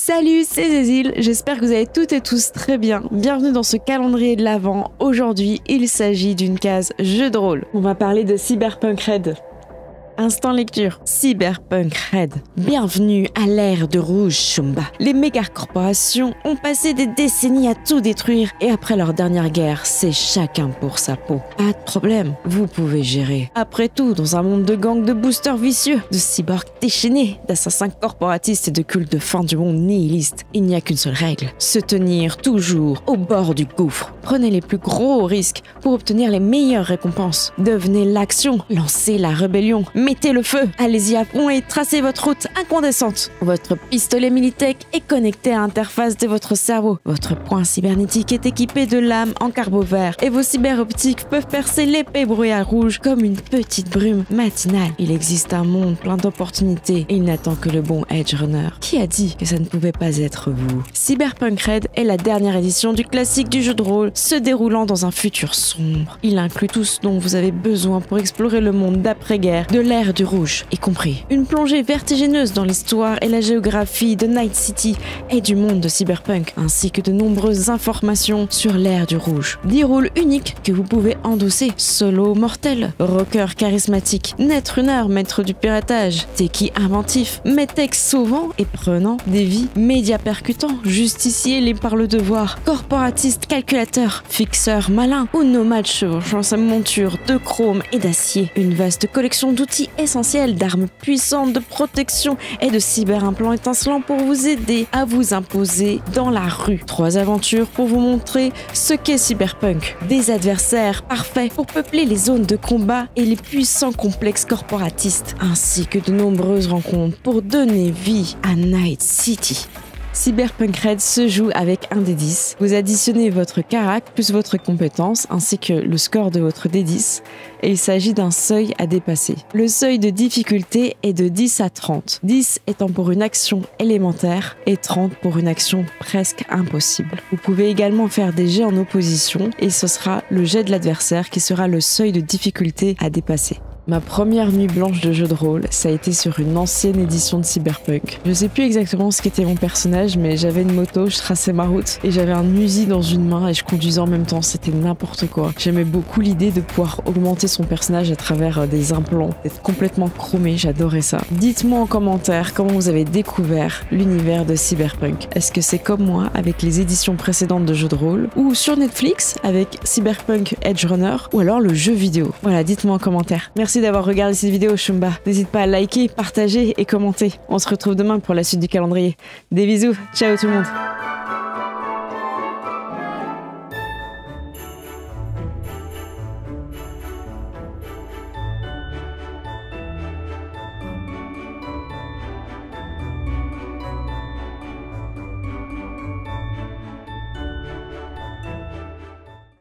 Salut, c'est Zézil, j'espère que vous allez toutes et tous très bien. Bienvenue dans ce calendrier de l'Avent. Aujourd'hui, il s'agit d'une case jeu de rôle. On va parler de Cyberpunk Red. Instant lecture. Cyberpunk Red. Bienvenue à l'ère de Rouge Shumba. Les méga-corporations ont passé des décennies à tout détruire et après leur dernière guerre, c'est chacun pour sa peau. Pas de problème, vous pouvez gérer. Après tout, dans un monde de gangs de boosters vicieux, de cyborgs déchaînés, d'assassins corporatistes et de cultes de fin du monde nihilistes, il n'y a qu'une seule règle. Se tenir toujours au bord du gouffre. Prenez les plus gros risques pour obtenir les meilleures récompenses. Devenez l'action, lancez la rébellion. Mettez le feu, allez-y à fond et tracez votre route incandescente. Votre pistolet Militech est connecté à l'interface de votre cerveau. Votre poing cybernétique est équipé de lames en carbo vert et vos cyberoptiques peuvent percer l'épais brouillard rouge comme une petite brume matinale. Il existe un monde plein d'opportunités et il n'attend que le bon Edge Runner. Qui a dit que ça ne pouvait pas être vous? Cyberpunk Red est la dernière édition du classique du jeu de rôle se déroulant dans un futur sombre. Il inclut tout ce dont vous avez besoin pour explorer le monde d'après-guerre de l'ère du rouge, y compris une plongée vertigineuse dans l'histoire et la géographie de Night City et du monde de Cyberpunk, ainsi que de nombreuses informations sur l'ère du rouge. 10 rôles uniques que vous pouvez endosser: solo mortel, rocker charismatique, netrunner maître du piratage, techie inventif, métèque sauvant et prenant des vies, média percutant, justicier lié par le devoir, corporatiste calculateur, fixeur malin ou nomade chevauchant sa monture de chrome et d'acier. Une vaste collection d'outils essentiels, d'armes puissantes, de protection et de cyberimplants étincelants pour vous aider à vous imposer dans la rue. 3 aventures pour vous montrer ce qu'est Cyberpunk. Des adversaires parfaits pour peupler les zones de combat et les puissants complexes corporatistes, ainsi que de nombreuses rencontres pour donner vie à Night City. Cyberpunk Red se joue avec un D10. Vous additionnez votre carac plus votre compétence ainsi que le score de votre D10 et il s'agit d'un seuil à dépasser. Le seuil de difficulté est de 10 à 30. 10 étant pour une action élémentaire et 30 pour une action presque impossible. Vous pouvez également faire des jets en opposition et ce sera le jet de l'adversaire qui sera le seuil de difficulté à dépasser. Ma première nuit blanche de jeu de rôle, ça a été sur une ancienne édition de Cyberpunk. Je sais plus exactement ce qu'était mon personnage, mais j'avais une moto, je traçais ma route et j'avais un Uzi dans une main et je conduisais en même temps, c'était n'importe quoi. J'aimais beaucoup l'idée de pouvoir augmenter son personnage à travers des implants, d'être complètement chromé, j'adorais ça. Dites-moi en commentaire comment vous avez découvert l'univers de Cyberpunk. Est-ce que c'est comme moi avec les éditions précédentes de jeux de rôle ou sur Netflix avec Cyberpunk Edge Runner ou alors le jeu vidéo? Voilà, dites-moi en commentaire. Merci d'avoir regardé cette vidéo Shumba. N'hésite pas à liker, partager et commenter. On se retrouve demain pour la suite du calendrier. Des bisous, ciao tout le monde.